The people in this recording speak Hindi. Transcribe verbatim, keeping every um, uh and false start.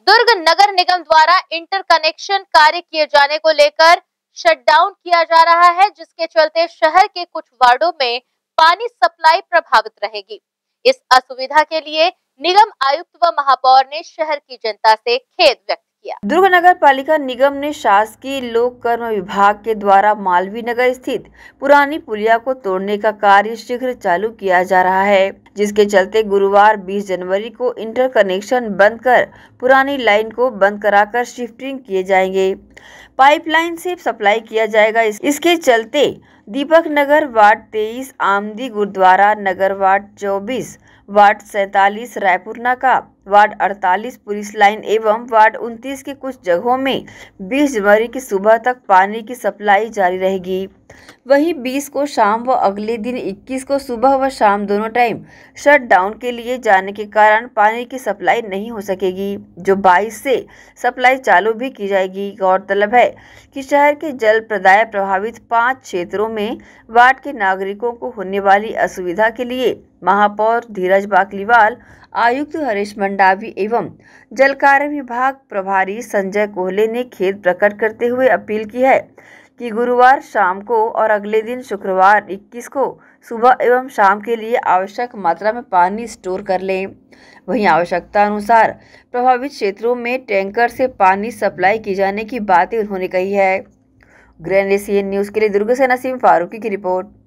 दुर्ग नगर निगम द्वारा इंटरकनेक्शन कार्य किए जाने को लेकर शटडाउन किया जा रहा है, जिसके चलते शहर के कुछ वार्डों में पानी सप्लाई प्रभावित रहेगी। इस असुविधा के लिए निगम आयुक्त व महापौर ने शहर की जनता से खेद व्यक्त किया। दुर्ग नगर पालिका निगम ने शासकीय लोक कर्म विभाग के द्वारा मालवीय नगर स्थित पुरानी पुलिया को तोड़ने का कार्य शीघ्र चालू किया जा रहा है, जिसके चलते गुरुवार बीस जनवरी को इंटरकनेक्शन बंद कर पुरानी लाइन को बंद कराकर शिफ्टिंग किए जाएंगे। पाइपलाइन से सप्लाई किया जाएगा। इसके चलते दीपक नगर वार्ड तेईस, आमदी गुरुद्वारा नगर वार्ड चौबीस, वार्ड सैतालीस, रायपुर नाका वार्ड अड़तालीस, पुलिस लाइन एवं वार्ड उनतीस की कुछ जगहों में बीस जनवरी की सुबह तक पानी की सप्लाई जारी रहेगी। वहीं बीस को शाम व अगले दिन इक्कीस को सुबह व शाम दोनों टाइम शट डाउन के लिए जाने के कारण पानी की सप्लाई नहीं हो सकेगी, जो बाईस से सप्लाई चालू भी की जाएगी। गौरतलब है कि शहर के जल प्रदाय प्रभावित पाँच क्षेत्रों में वार्ड के नागरिकों को होने वाली असुविधा के लिए महापौर धीरज बाकलीवाल, आयुक्त हरीश मंडावी एवं जल कार्य विभाग प्रभारी संजय कोहले ने खेद प्रकट करते हुए अपील की है कि गुरुवार शाम को और अगले दिन शुक्रवार इक्कीस को सुबह एवं शाम के लिए आवश्यक मात्रा में पानी स्टोर कर लें। वहीं आवश्यकता अनुसार प्रभावित क्षेत्रों में टैंकर से पानी सप्लाई की जाने की बातें उन्होंने कही है। ग्रैंड एशियन न्यूज़ के लिए दुर्ग से नसीम फारूकी की रिपोर्ट।